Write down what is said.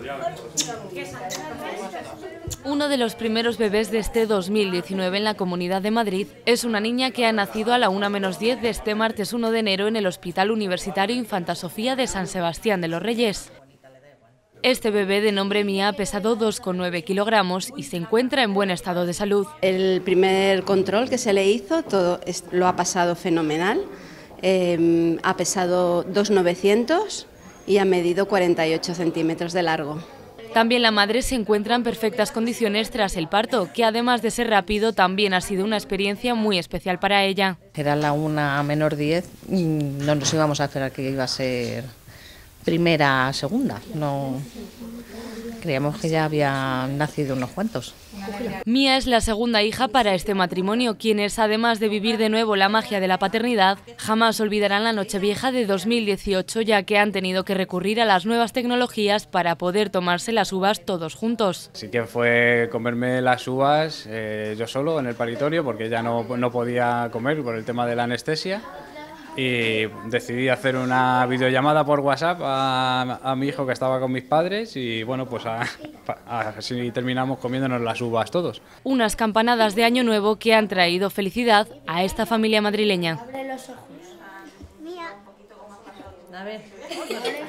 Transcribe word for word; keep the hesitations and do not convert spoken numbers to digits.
Uno de los primeros bebés de este dos mil diecinueve en la Comunidad de Madrid es una niña que ha nacido a la una menos diez de este martes uno de enero en el Hospital Universitario Infanta Sofía de San Sebastián de los Reyes. Este bebé de nombre Mía ha pesado dos coma nueve kilogramos y se encuentra en buen estado de salud. El primer control que se le hizo todo lo ha pasado fenomenal, eh, ha pesado dos mil novecientos y ha medido cuarenta y ocho centímetros de largo. También la madre se encuentra en perfectas condiciones tras el parto, que además de ser rápido también ha sido una experiencia muy especial para ella. Era la una menor diez y no nos íbamos a esperar que iba a ser primera, segunda, no creíamos que ya habían nacido unos cuantos. Mía es la segunda hija para este matrimonio, quienes además de vivir de nuevo la magia de la paternidad, jamás olvidarán la Nochevieja de dos mil dieciocho, ya que han tenido que recurrir a las nuevas tecnologías para poder tomarse las uvas todos juntos. Sí que fue comerme las uvas eh, yo solo en el paritorio, porque ya no, no podía comer por el tema de la anestesia. Y decidí hacer una videollamada por WhatsApp a, a mi hijo que estaba con mis padres y bueno, pues a, a, así terminamos comiéndonos las uvas todos. Unas campanadas de Año Nuevo que han traído felicidad a esta familia madrileña. Abre los ojos. Mía. A ver.